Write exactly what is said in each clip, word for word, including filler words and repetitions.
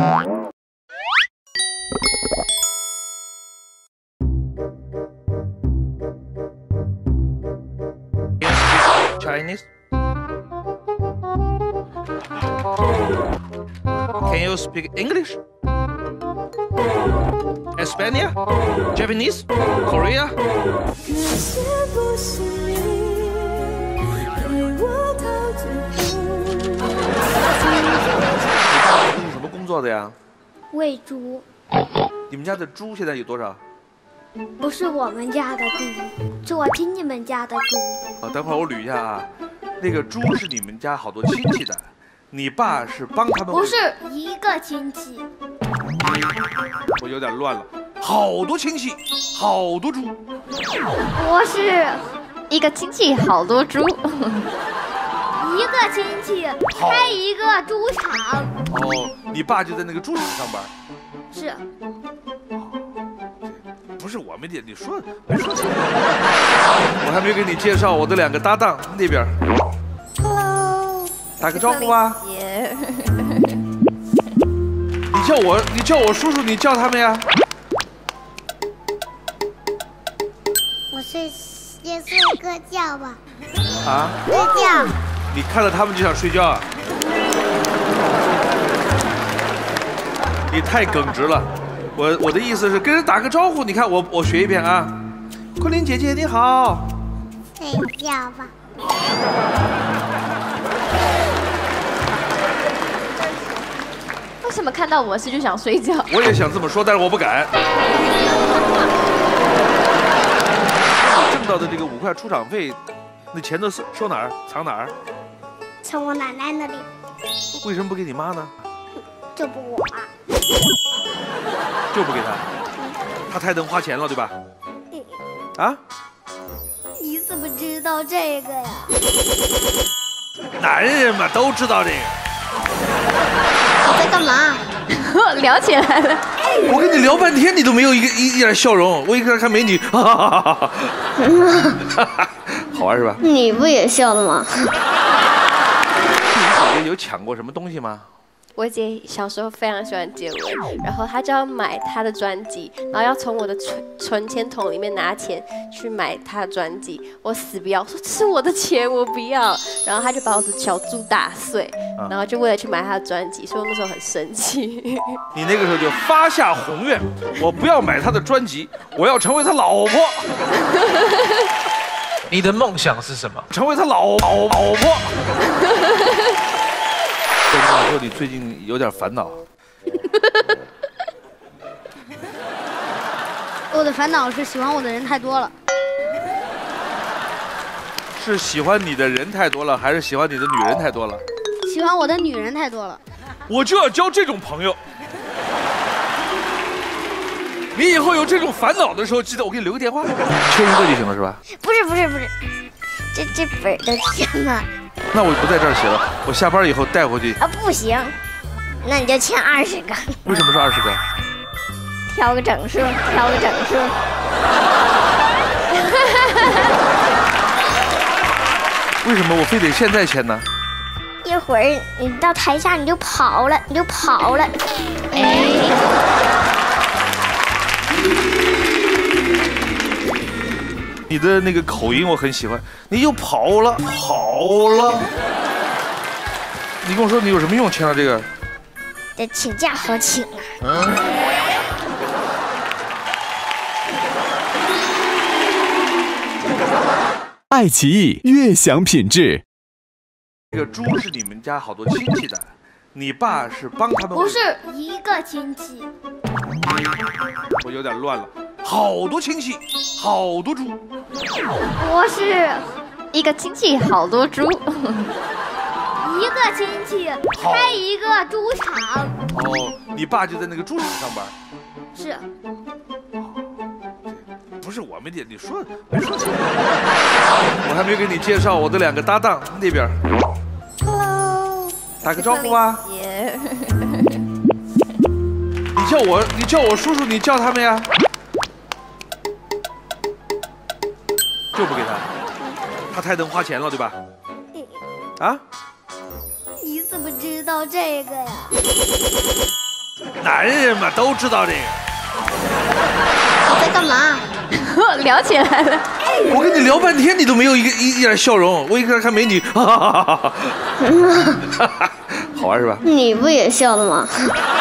Chinese? Can you speak English? España? Japanese? Korea? 你什么工作的呀？ 喂猪。 你们家的猪现在有多少？ 不是我们家的猪，是我亲戚们家的猪。 哦，等会儿我捋一下啊。那个猪是你们家好多亲戚的，你爸是帮他们？ 不是一个亲戚。 我有点乱了，好多亲戚，好多猪。 不是一个亲戚，好多猪。 一个亲戚开一个猪场。 哦，你爸就在那个猪场上班。 是。 不是我没点，你说没说清楚。我还没给你介绍我的两个搭档，那边。 Hello， 打个招呼吧。你叫我，你叫我叔叔，你叫他们呀。 我睡，先睡个觉吧。 啊？ 睡觉。 你看到他们就想睡觉啊？你太耿直了。我我的意思是跟人打个招呼，你看我我学一遍啊，昆凌姐姐你好。 睡觉吧。 为什么看到我是就想睡觉？ 我也想这么说，但是我不敢。挣到的这个五块出场费，那钱都收收哪儿？藏哪儿？ 藏我奶奶那里。 为什么不给你妈呢？ 就不我啊。 就不给他，他太能花钱了，对吧？啊？ 你怎么知道这个呀？ 男人嘛，都知道这个。 你在干嘛？ 聊起来了。 我跟你聊半天，你都没有一个一一点笑容。我一个人看美女，哈哈哈哈哈，好玩是吧？ 你不也笑了吗？ 你姐姐有抢过什么东西吗？ 我姐小时候非常喜欢杰伦，然后她就要买她的专辑，然后要从我的存存钱筒里面拿钱去买她的专辑。我死不要，说这是我的钱，我不要。然后她就把我的小猪打碎，啊、然后就为了去买她的专辑，所以我那时候很生气。 你那个时候就发下宏愿，我不要买她的专辑，我要成为她老婆。 你的梦想是什么？ 成为她老老老婆。我说你最近有点烦恼。 我的烦恼是喜欢我的人太多了。 是喜欢你的人太多了，还是喜欢你的女人太多了？ 喜欢我的女人太多了。 我就要交这种朋友。你以后有这种烦恼的时候，记得我给你留个电话，缺一个就行了，是吧？ 不是不是不是，这这本都签了。 那我不在这儿写了，我下班以后带回去。 啊，不行，那你就签二十个。 为什么是二十个？ 挑个整数，挑个整数。 为什么我非得现在签呢？ 一会儿你到台下你就跑了，你就跑了。哎。 你的那个口音我很喜欢，你又跑了，跑了。你跟我说你有什么用签了这个？ 这请假好请啊。 嗯。 爱奇艺悦享品质。 这个猪是你们家好多亲戚的，你爸是帮他们？ 不是一个亲戚。 我有点乱了，好多亲戚，好多猪。 不是一个亲戚，好多猪。 一个亲戚开一个猪场。 哦，你爸就在那个猪场上班。 是。 不是我没点，你说没说清楚。我还没给你介绍我的两个搭档，那边。 Hello， 打个招呼吧。你叫我，你叫我叔叔，你叫他们呀。就不给他，他太能花钱了，对吧？啊？ 你怎么知道这个呀？ 男人嘛都知道这个。 你在干嘛？ 聊起来了。 我跟你聊半天，你都没有一个一一点笑容。我一个看美女，哈哈哈哈哈，好玩是吧？ 你不也笑了吗？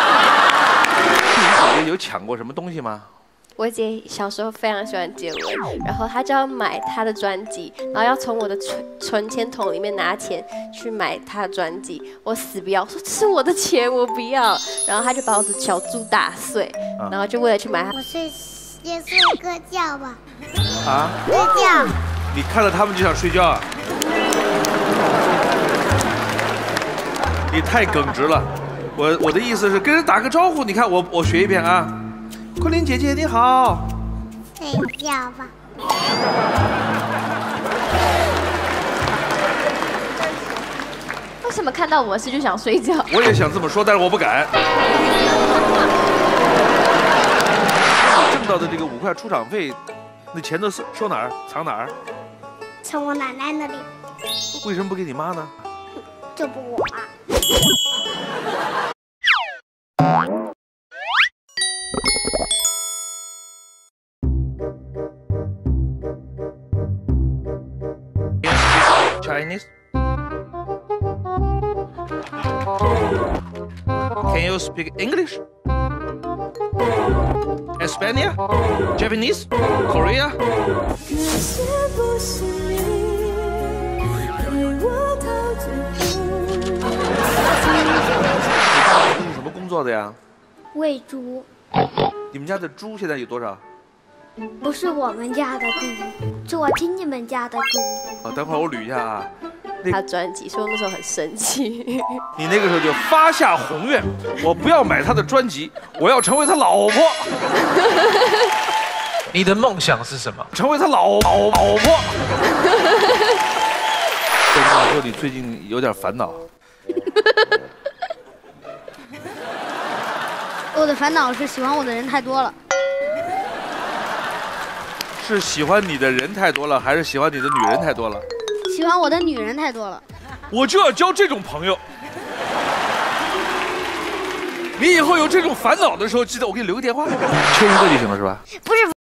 你姐姐有抢过什么东西吗？ 我姐小时候非常喜欢杰伦，然后她就要买她的专辑，然后要从我的存存钱筒里面拿钱去买她的专辑。我死不要，我说这是我的钱，我不要。然后她就把我的小猪打碎，然后就为了去买她。 我睡先睡个觉吧。 啊？ 睡觉。 你看到他们就想睡觉啊？你太耿直了。我我的意思是跟人打个招呼，你看我我学一遍啊。昆凌姐姐你好。 睡觉吧。 为什么看到我是就想睡觉？ 我也想这么说，但是我不敢。挣到的这个五块出场费，那钱都收收哪儿？藏哪儿？ 从我奶奶那里。 为什么不给你妈呢？ 这不我啊。 Chinese? Can you speak English? Espana? Japanese? Korea? 你是什么工作的呀？ 喂猪。 你们家的猪现在有多少？ 不是我们家的猪，是我亲戚们家的猪。 啊，等会儿我捋一下啊。 他专辑，所以我那时候很生气。 你那个时候就发下宏愿，我不要买他的专辑，我要成为他老婆。 你的梦想是什么？ 成为他老老老婆。跟你说，你最近有点烦恼。 我的烦恼是喜欢我的人太多了。 是喜欢你的人太多了，还是喜欢你的女人太多了？ 喜欢我的女人太多了。 我就要交这种朋友。你以后有这种烦恼的时候，记得我给你留个电话，签一个就行了，是吧？ 不是。